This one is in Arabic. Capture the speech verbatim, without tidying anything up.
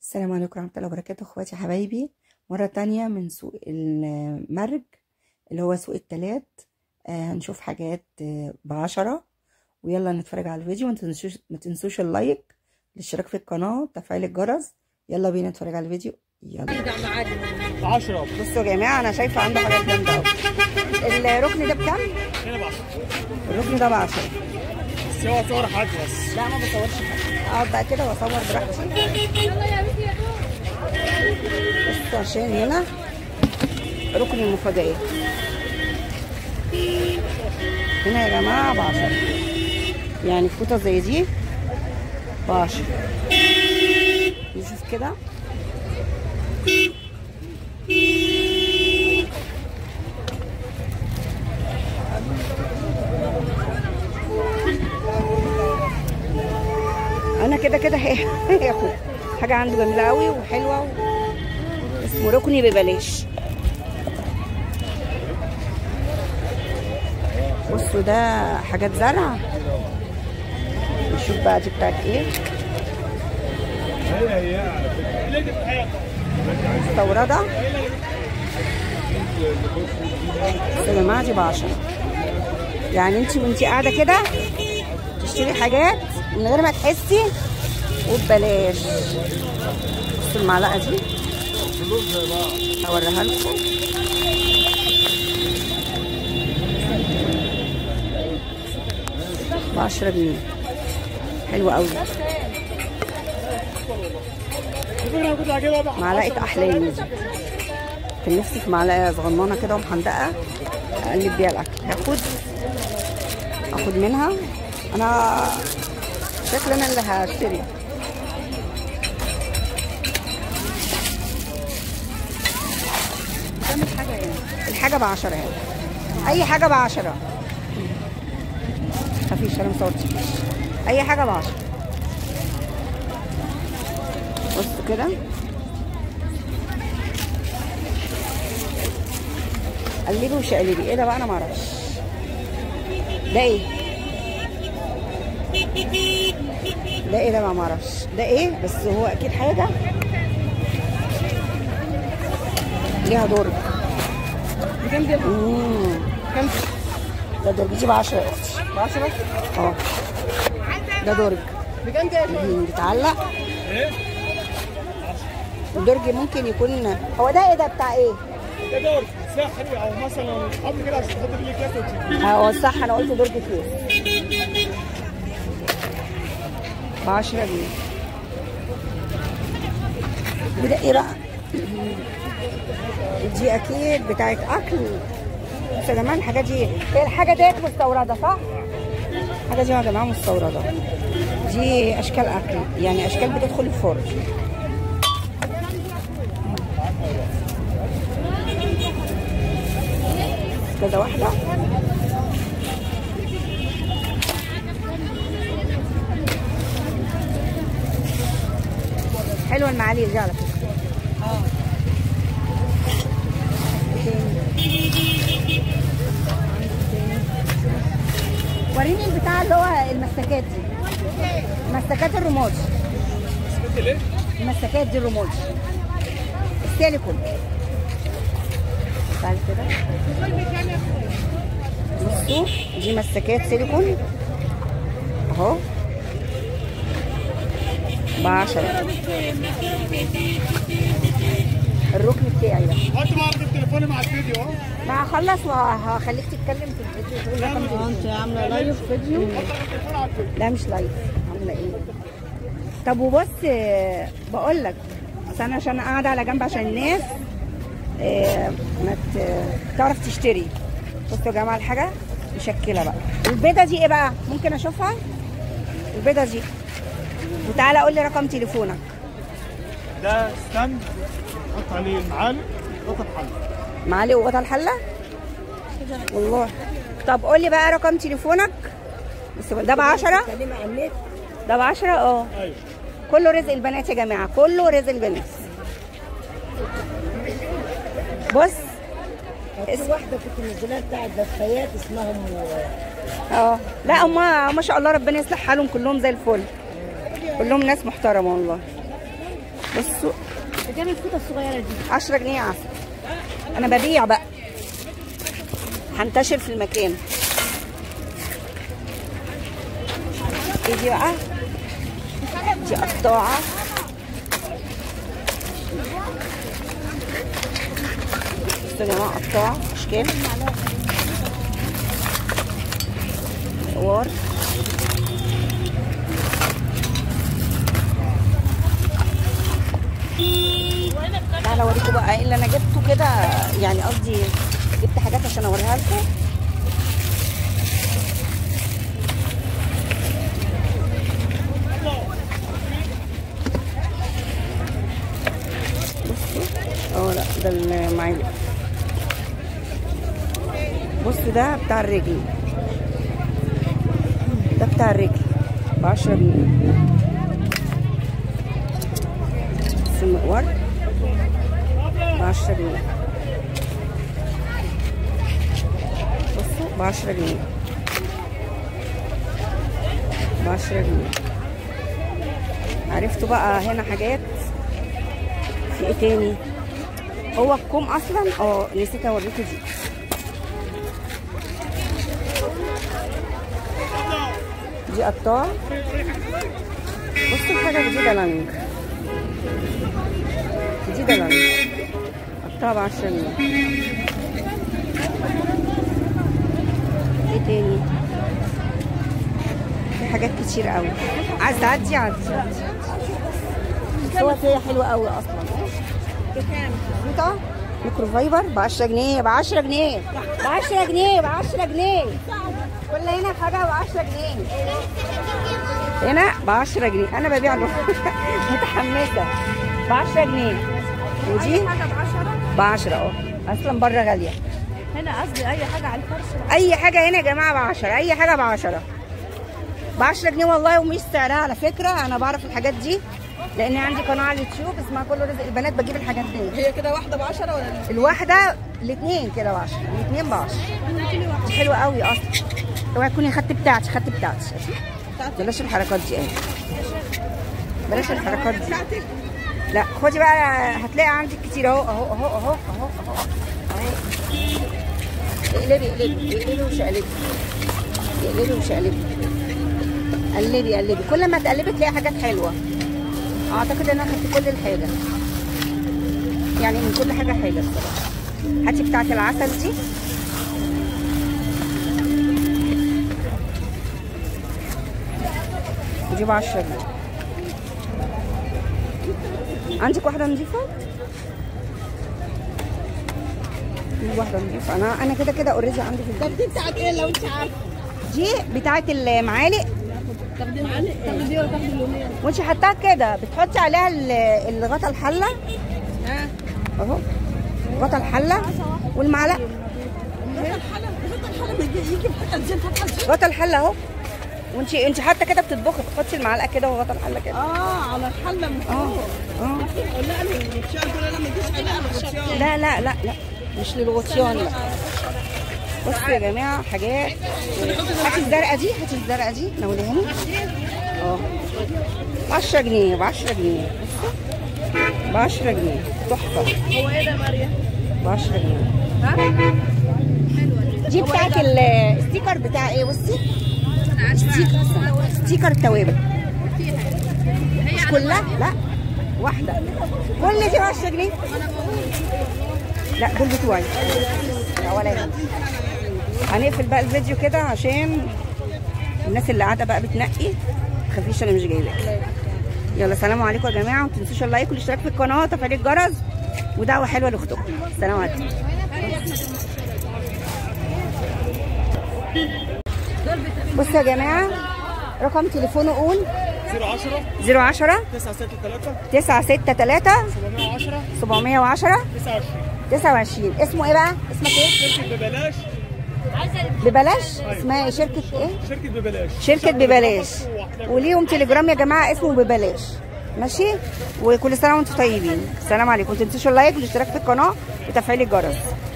السلام عليكم ورحمة الله وبركاته اخواتي حبايبي، مرة تانية من سوق المرج اللي هو سوق التلات. آه هنشوف حاجات آه بعشرة، ويلا نتفرج على الفيديو. متنسوش ما تنسوش اللايك، الاشتراك في القناة، وتفعيل الجرس. يلا بينا نتفرج على الفيديو. يلا عشرة. بصوا يا جماعة، انا شايفة عنده حاجات جامدة اوي. الركن ده بكام؟ هنا بعشرة. الركن ده بعشرة. بس هو صور حد بس. لا ما بصورش حاجة، اقعد بقى كده واصور براحتي. بصوا عشان هنا ركن المفاجآت هنا يا جماعة بعشرة، يعني فوطة زي دي بعشرة. نشوف كده. انا كده كده هاخد حاجه عنده جميله قوي وحلوه و... اسمه ركني ببلاش. بصوا ده حاجات زرع. نشوف بقى دي بتاعت ايه. مستورده يا جماعه، دي بعشرة. يعني انت وانتي قاعده كده تشتري حاجات من غير ما تحسي وببلاش. بصوا المعلقه دي هوريها لكم. بعشرة جنيه، حلوه قوي. معلقه احلامي دي، كان نفسي في معلقه صغننه كده ومحندقه اقلب بيها الاكل. هاخد اخد منها. انا شكلي انا اللي هشتري. كام الحاجه يعني؟ الحاجه بعشرة يعني، اي حاجه بعشرة. مفيش، انا مصورتش. اي حاجه بعشرة. بصوا كده، قلبي وشقلبي. ايه ده بقى؟ انا معرفش ده ايه. ده ايه ده بقى؟ معرفش ده ايه، بس هو اكيد حاجه ليها درج. بكام دي؟ امم كام ده؟ درج دي ب عشرة يا اختي. ب عشرة؟ اه ده درج. بكام ده؟ بيتعلق. ايه؟ الدرج ممكن يكون هو ده. ايه ده بتاع ايه؟ ده درج سحري، او مثلا حط كده عشان تحط فيه كاس وتشيل. اه صح، انا قلت درج كيس. ب عشرة جنيه. وده ايه بقى؟ دي اكيد بتاعت اكل. بس يا جماعه الحاجات دي، هي الحاجه ديت مستورده صح؟ الحاجه دي يا جماعه مستورده. دي اشكال اكل، يعني اشكال بتدخل الفرن. كده واحده. حلوه المعاليق دي على فكره. اه وريني البتاع اللي هو المسكات دي، مسكات الرماد. مسكات الايه؟ المسكات دي الرماد السيليكون. تعالي كده بصوا، دي مسكات سيليكون اهو بعشرة. الركن بتاعي ده. حط معاك التليفون مع الفيديو اهو. ما هخلص وهخليك تتكلم في الفيديو. تقول رقم تليفون. انت عامله لايف فيديو؟ لا مش لايف. عامله ايه؟ طب وبص، بقول لك اصل انا عشان قاعده على جنب عشان الناس اه ما تعرف تشتري. بصوا يا جماعه الحاجه مشكله بقى. البيضه دي ايه بقى؟ ممكن اشوفها البيضه دي؟ وتعالى قول لي رقم تليفونك. ده ستاند حط عليه المعالق وغطا الحله. معالق وغطا الحله؟ والله. طب قول لي بقى رقم تليفونك. بس ده ب عشرة؟ ده ب عشرة. اه ايوه. كله رزق البنات يا جماعه، كله رزق البنات. بص في واحده كنت منزلها بتاعت دفايات اسمها ام. اه لا هما ما شاء الله ربنا يصلح حالهم، كلهم زي الفل، كلهم ناس محترمه والله. بصوا بكام الفوطه الصغيره دي؟ عشرة جنيه عسل. انا ببيع بقى، هنتشر في المكان. ايه دي بقى؟ دي قطاعه، بصوا يا جماعه قطاعه اشكال حوار. تعالى اوريكم بقى ايه اللي انا جبته كده، يعني قصدي جبت حاجات عشان اوريها لكم. بصوا اه لا ده المعالق. بصوا ده بتاع الرجل، ده بتاع الرجل بعشرة جنيه. بصوا المقور بعشرة جنيه. بصوا بعشرة جنيه، بعشرة جنيه. عرفتوا بقى هنا حاجات. في ايه تاني؟ هو الكوم اصلا اه نسيت اوريكم دي. دي قطاع. بصوا حاجه جديده لانج، جديده لانج، قطاع بعشرة جنيه. ايه تاني؟ في حاجات كتير قوي. عايزه عدي عدي الصور فيها حلوه قوي اصلا. بكام؟ فوطه ميكروفايبر ب عشرة جنيه، ب عشرة جنيه، ب عشرة جنيه، ب عشرة جنيه. كل هنا حاجه ب عشرة جنيه، هنا ب عشرة جنيه. انا ببيع له متحمسه. ب عشرة جنيه. ودي حاجه ب عشرة؟ ب عشرة اه، اصلا بره غاليه. هنا قصدي اي حاجه على الفرش. اي حاجه هنا يا جماعه ب عشرة، اي حاجه ب عشرة، ب عشرة جنيه والله. ومش سعرها على فكره، انا بعرف الحاجات دي لان عندي قناه على اليوتيوب اسمها كله رزق البنات، بجيب الحاجات دي. هي كده واحده ب عشرة ولا الواحده؟ الاثنين كده ب عشرة، الاثنين ب عشرة. دي حلوه قوي اصلا. اوعي تكوني خدت بتاعتي، خدت بتاعتي. بلاش الحركات دي اهي، بلاش الحركات دي. لا خدي بقى، هتلاقي عندك كتير اهو اهو اهو اهو اهو اهو اهو. اقلبي اقلبي اقلبي وشقلبي، اقلبي وشقلبي، قلبي قلبي. كل ما تقلبي تلاقي حاجات حلوه. اعتقد ان انا خدت كل الحاجه، يعني من كل حاجه حاجه الصراحه. هاتي بتاعت العسل دي، ودي ب عشرة جنيه. عندك واحده نظيفه؟ دي واحده نظيفه. انا انا كده كده اوريدي عندي في البيت. طب دي بتاعت ايه لو انت عارفه؟ دي بتاعت المعالق. تاخدي المعالق؟ تاخدي دي ولا تاخدي اللونيه؟ وانت حطاها كده بتحطي عليها الغطا الحله ها اهو، غطا الحله والمعلقه. غطا الحله، غطا الحله يجي بحاجه زي فتحه زي غطا الحله اهو، وانت انت حتى كده بتطبخي بتحطي المعلقه كده وغطا الحله كده. اه على الحله من اه فوق. اه لا انا الغطيان دول انا ما يجيش عليها الغطيان. لا لا لا لا مش للغطيان لا. بصوا يا جماعه حاجات. هاتي الزرقاء دي، هاتي الزرقاء دي نوليها لي. اه ب عشرة جنيه، ب عشرة جنيه. بصوا ب عشرة جنيه تحفه. هو ايه ده مريم؟ ب عشرة جنيه. ها؟ حلوه دي بتاعت الستيكر بتاع ايه؟ بصي ستيكر، ستيكر التوابل. مش كلها لا، واحده. كل دي ب عشرة جنيه. لا دول بتوعي. لا ولا يهمك. هنقفل بقى الفيديو كده عشان الناس اللي قاعده بقى بتنقي ما تخافيش انا مش جايبك. يلا سلام عليكم يا جماعه، وما تنسوش اللايك والاشتراك في القناه وتفعيل الجرس ودعوه حلوه لاختكم. سلام عليكم. بصوا يا جماعه رقم تليفونه قول صفر عشرة صفر عشرة تسعة ستة ثلاثة تسعة ستة ثلاثة سبعمية وعشرة سبعمية وعشرة تسعة وعشرين تسعة وعشرين. اسمه ايه بقى؟ اسمك ايه؟ شركة ببلاش. ببلاش؟ اسمها ايه؟ شركة ايه؟ شركة ببلاش. شركة ببلاش. وليهم تليجرام يا جماعة اسمه ببلاش. ماشي؟ وكل سنة وانتم طيبين. السلام عليكم. ما تنسوش اللايك والاشتراك في القناة وتفعيل الجرس.